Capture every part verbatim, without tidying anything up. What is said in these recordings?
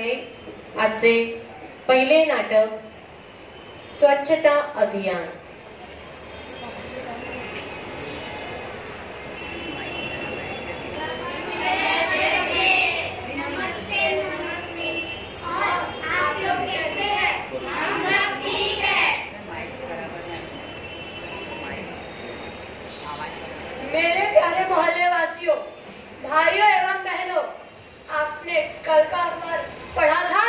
आहे आजचे पहिले नाटक स्वच्छता अभियान। मेरे प्यारे मोहल्ले वासियों, भाइयों एवं बहनों, आपने कल का अखबार पढ़ा था?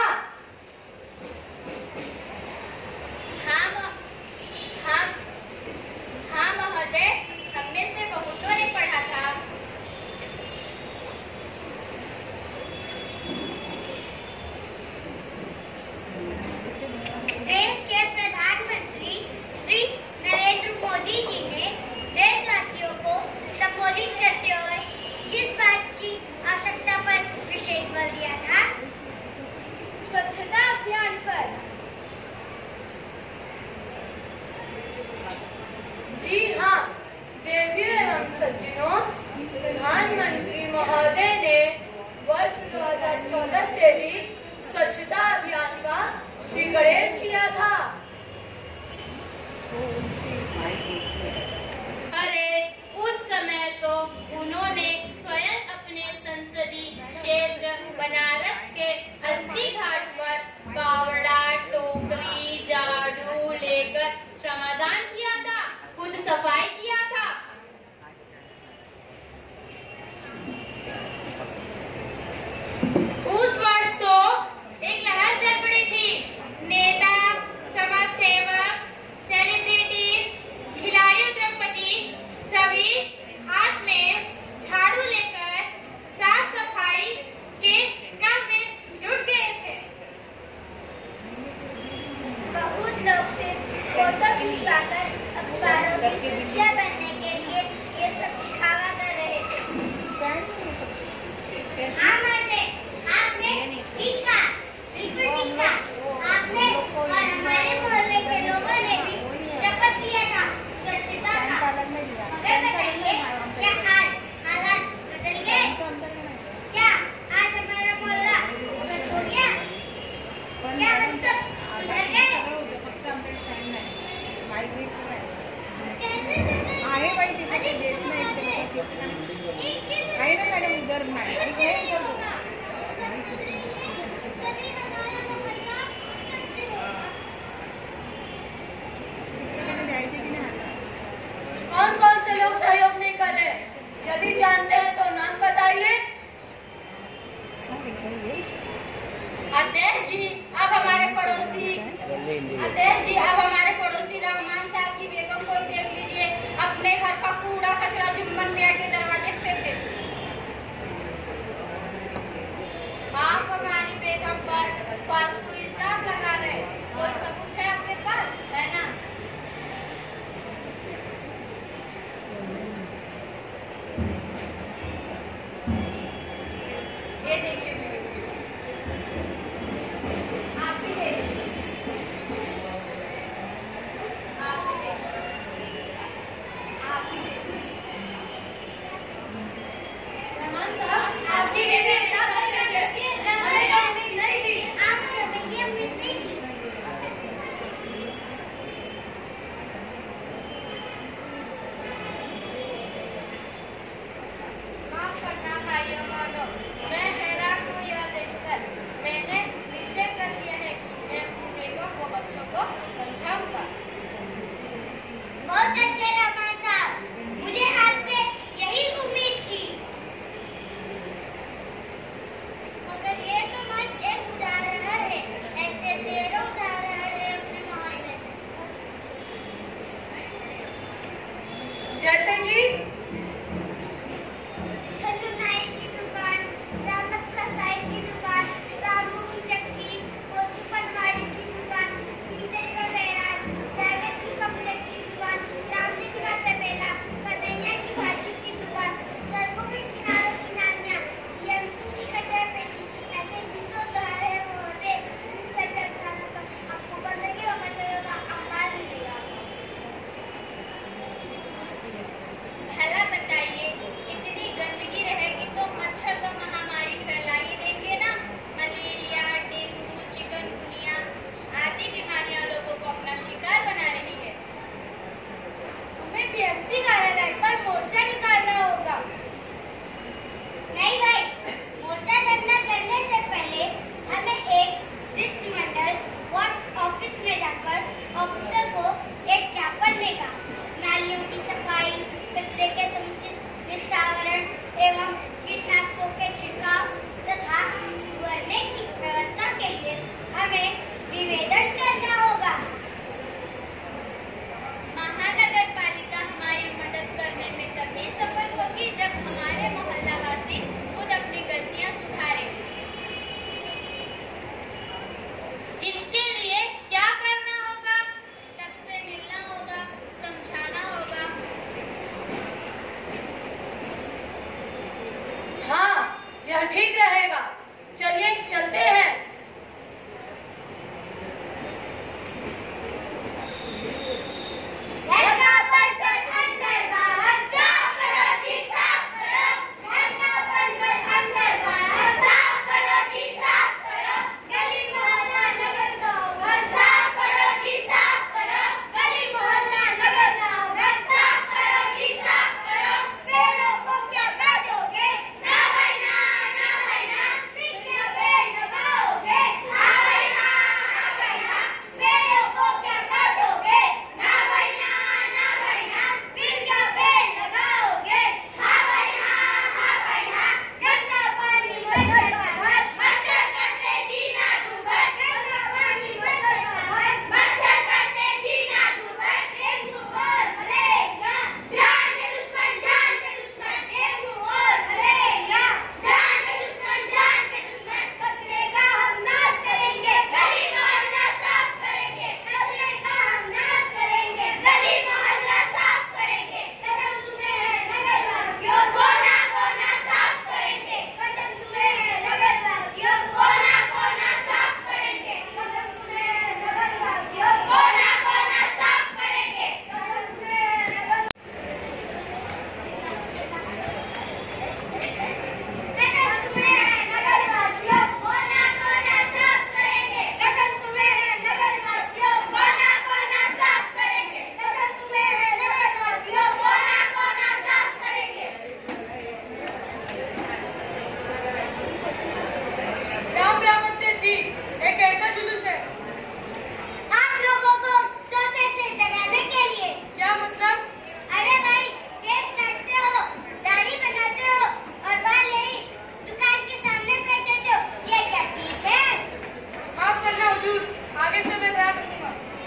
हाँ हाँ हाँ महोदय, हम में से बहुतों ने पढ़ा था। देश के प्रधानमंत्री श्री नरेंद्र मोदी जी ने देशवासियों को संबोधित करते हुए किस बात की आवश्यकता पर विशेष बल दिया था? स्वच्छता अभियान पर। जी हाँ देवियों एवं सज्जनों, प्रधानमंत्री महोदय ने वर्ष दो हज़ार चौदह से भी स्वच्छता अभियान का श्री गणेश किया था। अरे उस समय तो उन्होंने स्वयं अपने संसदीय क्षेत्र बनारस के अस्सी घाट पर बावड़ा, टोकरी, झाड़ू लेकर श्रमदान किया था, खुद सफाई किया था। उस वर्ष तो एक लहर चल पड़ी थी। नेता, समाज सेवक, सेलिब्रिटी, खिलाड़ी, उद्योगपति सभी हाथ में झाड़ू लेकर साफ सफाई के काम में जुट गए थे। बहुत लोग सिर्फ फोटो खिंचवाकर अखबारों की सुर्खियां बनने के लिए ये सब दिखावा कर रहे थे। हाँ मासे, आपने ठीक कहा, बिल्कुल ठीक कहा। आपने और हमारे मोहल्ले के लोगों ने भी शपथ लिया था स्वच्छता का। मगर बताइए, क्या आज हालात बदल गए? क्या आज हमारा मोहल्ला स्वच्छ हो गया? क्या हम सब सुधर गए? कैसे सुधर आहे भाई तिथे देखना आहे ना मॅडम उधर कौन कौन से लोग सहयोग नहीं कर रहे? यदि जानते हैं तो नाम बताइए। अध्यक्ष जी, अब हमारे पड़ोसी अध्यक्ष जी अब हमारे पड़ोसी रहमान साहब की बेगम को देख लीजिए, अपने घर का कूड़ा कचरा जुम्मन में आके दरवाजे फेंक देती। आप हमारी बेगम पर फालतू इल्जाम लगा रहे, कोई सबूत है आपके पास? है ना? ये देखिए वीडियो, आप भी देखिए, आप भी देखिए, आप भी देखिए। रहमान साहब, आप भी देखिए, क्या कर रहे हैं? हमें नहीं नहीं थी, आप समझिए मिट्टी थी। माफ करना भाइयों बहनों, मैं हैरान हूँ यह देखकर। मैंने निश्चय कर लिया है कि मैं अपनी बेगम को बच्चों को समझाऊंगा। बहुत अच्छे रहमान साहब, मुझे आपसे यही उम्मीद थी। मगर ये तो बस एक उदाहरण है, ऐसे ढेरों उदाहरण है अपने मोहल्ले में। जैसे कि छल्लू नाई की दुकान, रामत कसाई की दुकान, रामू की चक्की, कोचू पटवारी की दुकान, पीटर का गैराज, जावेद की कपड़े की दुकान, रामजी का हमें निवेदन करना होगा। महानगर पालिका हमारी मदद करने में तभी सफल होगी जब हमारे मोहल्लावासी खुद अपनी गलतियां सुधारें। इसके लिए क्या करना होगा? सबसे मिलना होगा, समझाना होगा। हाँ, यह ठीक रहेगा। चलिए चलते हैं। गंगा परिसर अंदर बाहर साफ करो जी साफ करो। गंगा परिसर अंदर बाहर साफ करो जी साफ करो। गली मोहल्ला नगर गांव घर साफ करो जी साफ करो। गली मोहल्ला नगर गांव घर साफ करो जी साफ करो। पेड़ों को क्या काटोगे? ना भाई ना, ना भाई ना। कितने पेड़ लगाओगे? ना भाई ना, ना भाई ना। पेड़ों को क्या काटोगे? ना भाई ना, ना भाई ना। फिर क्या पेड़ लगाओगे? हाँ भाई हाँ, हाँ भाई हाँ। गंदा पानी मच्छर का घर, मच्छर करते जीना दूभर। गंदा पानी मच्छर का घर, मच्छर करते जीना दूभर। डेंगू और मलेरिया जान के दुश्मन, जान के दुश्मन। डेंगू और मलेरिया जान के दुश्मन, जान के दुश्मन। कचरे का हम नाश करेंगे, गली मोहल्ला साफ करेंगे। कचरे का हम नाश करेंगे, गली मोहल्ला साफ करेंगे। कसम तुम्हें है नगरवासियों, कोना कोना साफ करेंगे। कसम तुम्हें है नगरवासियों, कोना कोना साफ करेंगे। कसम तुम्हें है नगरवासियों, कोना कोना साफ करेंगे। कसम तुम्हें है नगर कसम तुम्हें है नगरवासियों, कोना कोना साफ करेंगे। कसम तुम्हें है नगरवासियों, कोना कोना साफ करेंगे। कसम तुम्हें है नगरवासियों, कोना कोना साफ करेंगे। राम राम मंदिर जी, एक ऐसा जुलूस है। आप लोगों को सोते से जगाने के लिए। क्या मतलब? अरे भाई, केस काटते हो, दाढ़ी बनाते हो और बाल यही दुकान के सामने फेंक देते हो, ये क्या ठीक है? माफ करना हुजूर, आगे से मैं ध्यान रखूंगा।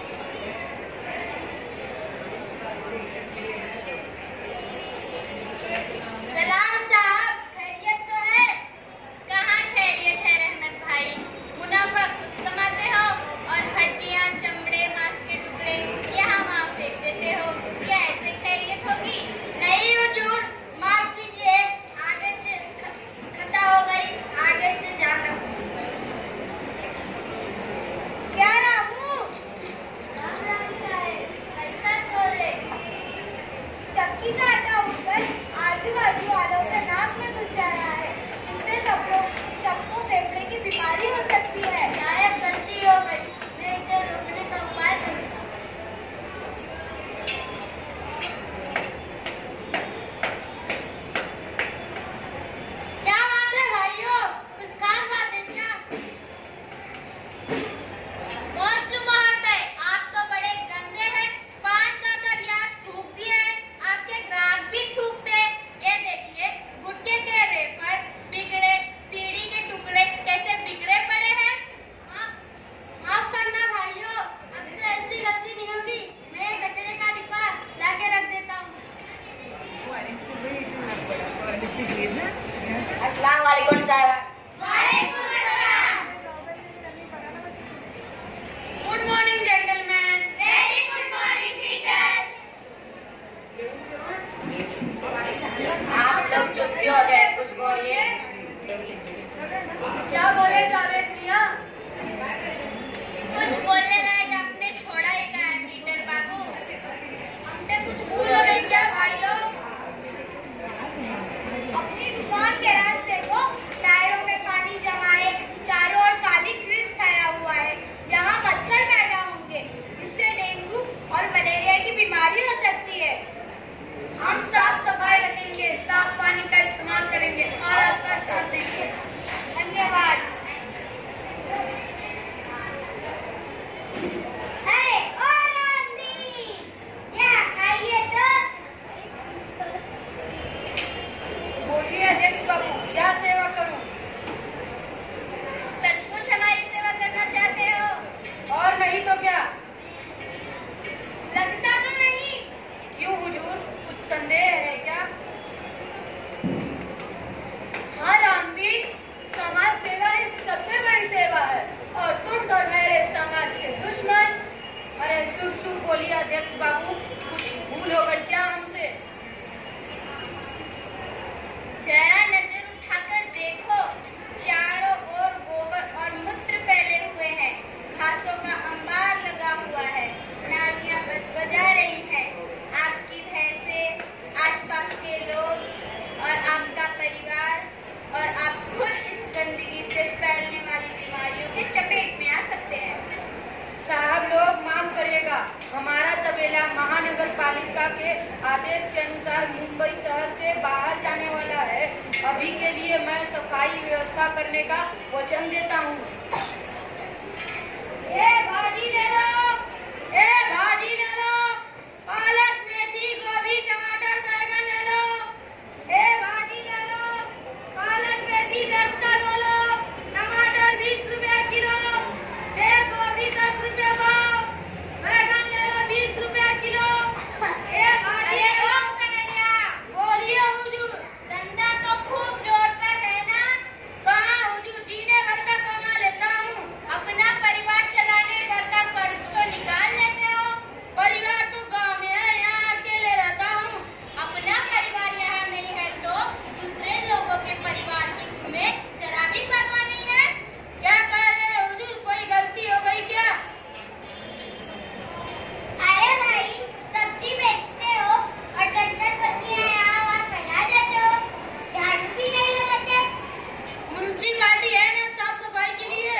सलाम साहब, खैरियत तो है? कहाँ खैरियत है रहमत भाई? मुनाफा खुद कमाते हो और हड्डियाँ, चमड़े, मांस के टुकड़े यहाँ वहाँ फेंक देते हो। क्या ऐसे खैरियत होगी? नहीं हुजूर, माफ कीजिए, आगे से ख- खता हो गई, आगे से जाना। क्या रामू, अध्यक्ष बाबू, कुछ भूल हो गई क्या हमसे? जरा नजर उठाकर देखो, चारों ओर गोबर और मूत्र फैले हुए हैं, घासों का अंबार लगा हुआ है, नालियां बजबजा रही हैं। आपकी भैंसें, आसपास के लोग और आपका परिवार और आप खुद इस गंदगी से फैलने वाली बीमारियों के चपेट में आ सकते हैं। साहब लोग माफ करिएगा, हमारा तबेला महानगर पालिका के आदेश के अनुसार मुंबई शहर से बाहर जाने वाला है। अभी के लिए मैं सफाई व्यवस्था करने का वचन देता हूँ। ए भाजी ले लो, ए भाजी ले लो, पालक, मेथी, गोभी, टमाटर, बैगन ले लो। ए भाजी ले लो, पालक, मेथी दस का लो लो, टमाटर बीस रुपए किलो, ए गोभी दस रुपए पाव, बैगन ले लो बीस रुपए किलो। ए भाजी अरे ओ कन्हैया, बोलिए हुजूर। धंधा तो खूब जोर पर है ना? कहाँ हुजूर, जीने भर का कमा लेता हूँ। अपना परिवार चलाने भर का कर्ज तो निकाल लेते हो। परिवार तो गांव में है, यहाँ अकेले रहता हूँ। अपना परिवार यहाँ नहीं है तो दूसरे लोगों के परिवार की तुम्हें जरा भी परवाह नहीं है? क्या कह रहे हैं हुजूर, कोई गलती हो गई क्या? अरे भाई, सब्जी बेचते हो और टंटर पत्तियां यहाँ वहाँ फैला देते हो, झाड़ू भी नहीं लगाते। म्युनिसिपालिटी है ना साफ सफाई के लिए।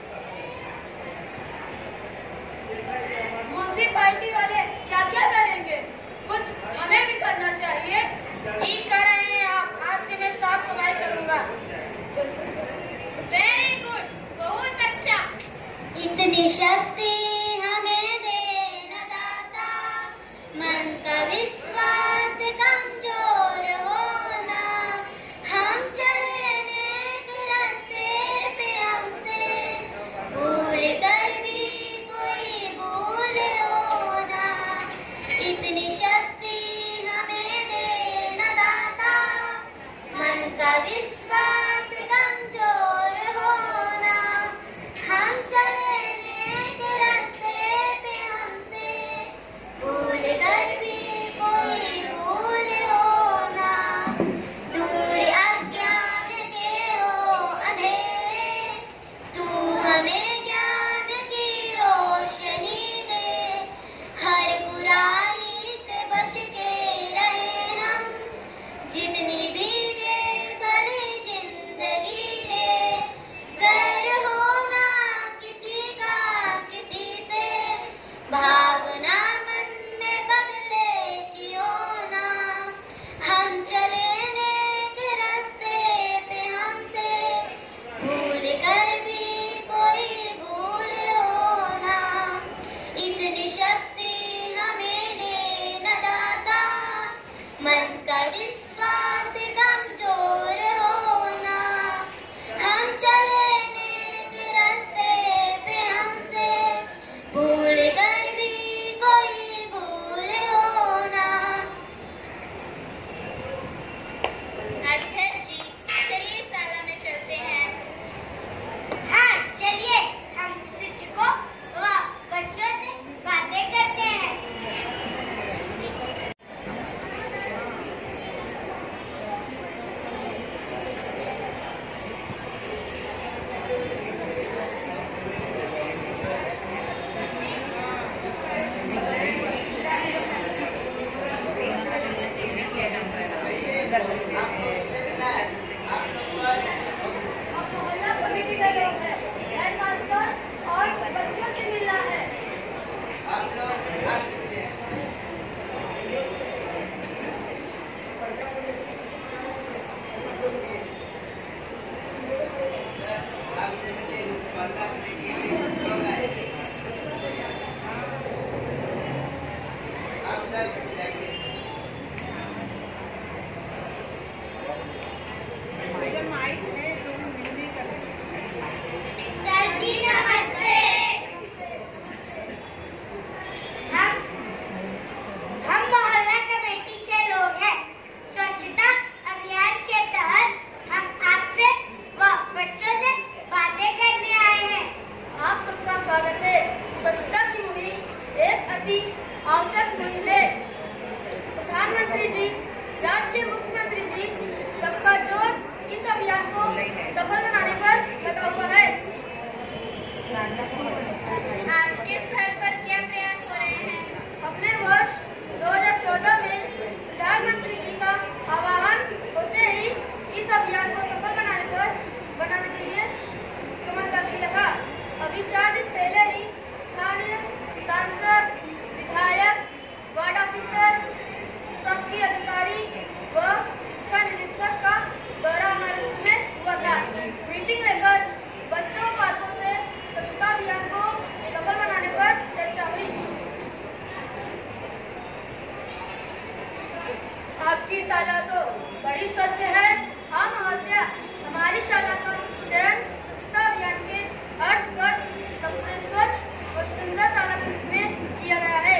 म्युनिसिपालिटी वाले क्या क्या करेंगे, कुछ हमें भी करना चाहिए। ठीक कर रहे हैं आप, आज से मैं साफ सफाई करूंगा। वेरी गुड, बहुत अच्छा। इतनी शक्ति हमें देना दाता, मन का विश्वास कमजोर होना, हम चले नेक रास्ते पे हमसे भूल कर भी कोई भूल होना। इतनी शक्ति हमें देना दाता, मन का विश्वास कमजोर होना, हम चले नेक रास्ते पे हमसे भूल कर भी कोई भूल होना। दूर अज्ञान के हो अंधेरे, तू हमें ज्ञान की रोशनी दे, हर बुराई से बच के रहे हम, जितनी भी दे भली जिंदगी दे। वैर होना किसी का किसी से, भावना मन में बदले क्यों ना, हम चले नेक रास्ते पे हमसे भूल कर भी कोई भूल होना। इतनी शक्ति हमें देना दाता, मन का विश्वास कमजोर होना, हम चले नेक रास्ते पे हमसे भूल कर भी कोई भूल होना। अध्यक्ष जी, चलिए शाला में चलते हैं। हाँ चलिए, हम शिक्षकों व बच्चों से बातें करते हैं। अब मोहल्ला समिति का लोग है, हेडमास्टर और बच्चों से मिलना है। सर जी नमस्ते। हम हम मोहल्ला कमेटी के लोग हैं। स्वच्छता अभियान के तहत हम आपसे व बच्चों से बातें करने आए हैं। आप सबका स्वागत है। स्वच्छता की मुहिम एक अति आवश्यक मुहिम है। प्रधानमंत्री जी, राज्य के मुख्यमंत्री जी, सबका जोर इस अभियान को सफल बनाने पर लगा हुआ है। आपके स्तर पर क्या प्रयास हो रहे हैं? हमने वर्ष दो हज़ार चौदह में प्रधानमंत्री जी का आह्वान होते ही इस अभियान को सफल बनाने पर बनाने के लिए कमर कस लिया था। अभी चार दिन पहले ही स्थानीय सांसद, विधायक, वार्ड ऑफिसर, शासकीय अधिकारी व शिक्षा निरीक्षक का दौरा हमारे स्कूल में हुआ था। मीटिंग लेकर बच्चों पालकों से स्वच्छता अभियान को सफल बनाने पर चर्चा हुई। आपकी शाला तो बड़ी स्वच्छ है। हाँ महोदया, हमारी शाला का चयन स्वच्छता अभियान के अंतर्गत सबसे स्वच्छ और सुंदर शाला के रूप में किया गया है।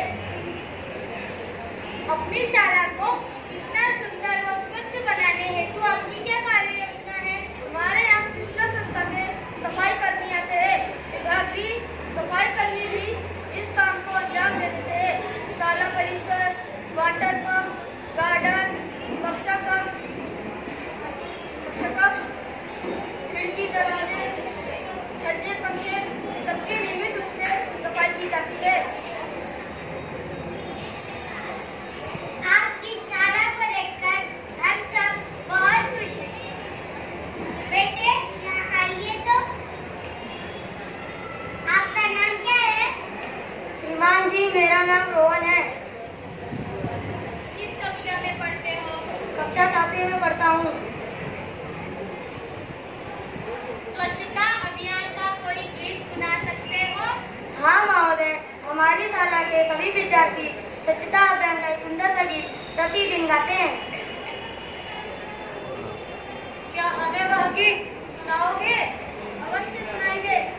अपनी शाला को इतना सुंदर व स्वच्छ बनाने हेतु आपकी क्या कार्य योजना है? हमारे यहाँ क्रिस्टल संस्था के सफाई कर्मी आते हैं। विभागीय सफाई कर्मी भी इस काम को अंजाम दे देते हैं। शाला परिसर, वाटर पंप, गार्डन, कक्षा कक्ष, कक्षा कक्ष, खिड़की, दरवाजे, छज्जे, पंखे सबकी नियमित रूप से सफाई की जाती है। आपकी शाला को देखकर हम सब बहुत खुश हैं। बेटे यहाँ आइए तो। आपका नाम क्या है? श्रीमान जी, मेरा नाम रोहन है। किस कक्षा में पढ़ते हो? कक्षा सातवीं में पढ़ता हूँ। स्वच्छता अभियान का कोई गीत सुना सकते हो? हाँ महोदय, हमारी शाला के सभी विद्यार्थी स्वच्छता अभियान का एक सुंदर सा गीत प्रतिदिन गाते हैं। क्या हमें वह गीत सुनाओगे? अवश्य सुनाएंगे।